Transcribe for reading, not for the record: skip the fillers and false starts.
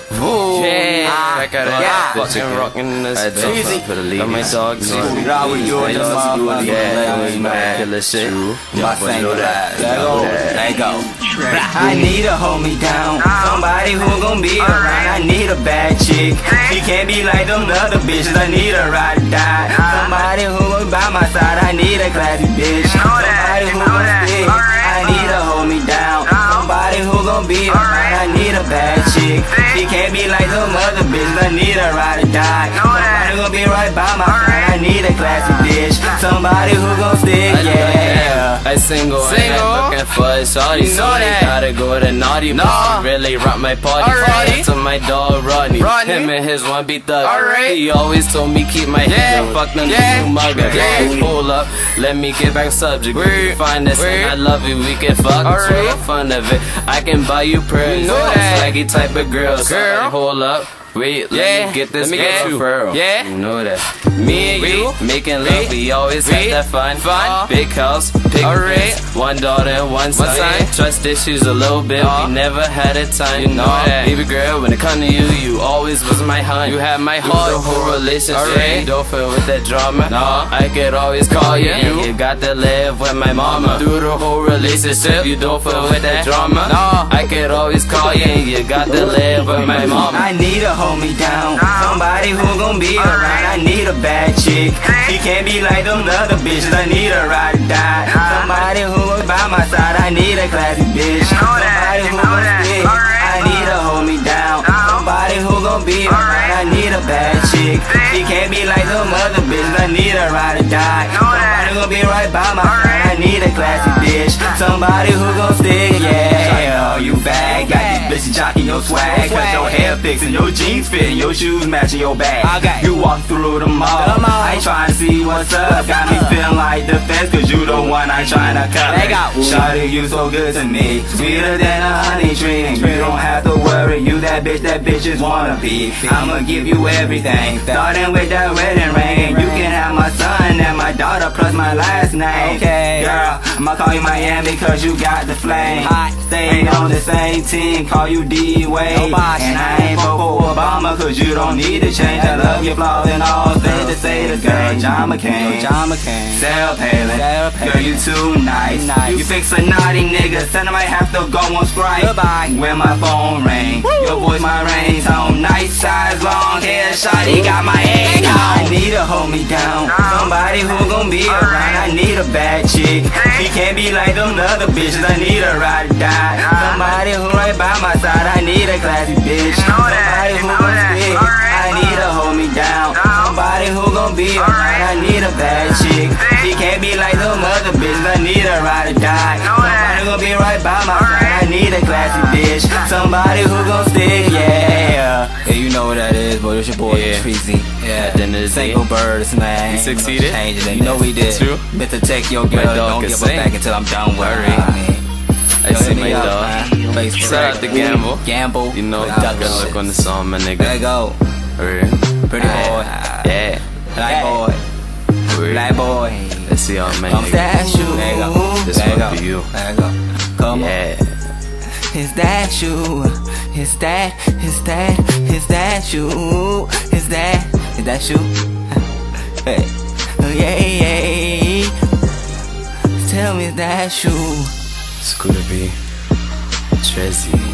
Ooh, yeah, check out yeah. fucking rockin' this Easy. Got my dogs, Ride with you and your motherfucker. yeah, killer shit. My finger ride. Let go. I need a hold me down. Somebody who gon' be around. I need a bad chick. She can't be like them other bitches. I need a ride or die. Somebody who gon' by my side. I need a classy bitch. Somebody who gon' stick. I need a hold me down. Somebody who gon' be around. I need a bad chick. She can't be like them other bitches. I need a ride or die. Somebody gon' be right by my side. I need a classy bitch. Somebody who gon' stick, yeah. I single, ain't looking for a shawty. So they gotta go to naughty, but she really rock my party. To my dog Rodney, him and his one be thug. He always told me keep my head up, fuck them two mugger. Hold up, let me get back subject. We find this and I love it, we can fuck, for fun of it. I can buy you presents, swaggy type of girls. Hold up. Wait, let me get this girl referral. You know that. Me and you making love, we always have that fun. Big house, big kids, one daughter and one son. Trust issues a little bit, we never had a time. You know that. Baby girl, when it come to you, you always was my hunt. You had my heart, the whole relationship. Don't feel with that drama. I could always call you. You got to live with my mama. Through the whole relationship, you don't feel with that drama. I could always call you. You got to live with my mama. I need a hold me down. Somebody who gon' be around. I need a bad chick. She can't be like them other bitches. I need a ride or die. Somebody who gon' by my side. I need a classy bitch. Somebody who gon' stick. I need a hold me down. Somebody who gon' be around. I need a bad chick. She can't be like them other bitches. I need a ride or die. Somebody gon' be right by my side. I need a classy bitch. Somebody who gon' stick, yeah. You bad, got these bitches jocking your swag. Cause your hair fixing, your jeans fitting, your shoes matching your bag. You walk through the mall, I ain't trying to see what's up. Got me feeling like the fence, cause you the one I tryna cut. Shawty, you so good to me, sweeter than a honey tree. You don't have to worry, you that bitch is wanna be. I'ma give you everything, starting with that wedding ring. You can have my son and my daughter plus my last name. Girl, I'ma call you Miami cause you got the flame. Stay on the same team, call you D-Wade. And I ain't vote for Obama cause you don't need to change. I love your flaws and all things to say the same. John McCain, Sarah Palin, girl you too nice. You fix a naughty nigga, son I might have to go on strike. When my phone ring, your voice my ringtone. Nice size, long hair, shawty got my egg on. I need to hold me down, somebody who gon' be around. I need a bad chick, she can't be like them other bitches. I need a ride or die. Somebody who right by my side. I need a classy bitch. Somebody who gon' stick. I need to hold me down. Somebody who gon' be around. I need a bad chick. She can't be like them other bitches. I need a ride or die. Somebody gon' be right by my side. I need a classy bitch. Somebody who gon' stick, yeah. Yeah, you know what that is, boy. It's your boy, Treasy. Yeah, single birds, man. You succeeded. You know we did. True. Meant to take your girl. Don't give her back until I'm done with her. I see my dog. Shout out to Gamble. You know, good luck on the song, my nigga. There you go. Pretty boy. Yeah. Black boy. Let's see how my nigga. That's you. There you go. This one for you. There you go. Come on. Is that you? Is that you? Is that you? Hey. Yeah. Tell me, is that you? Scooter B, Trezzy.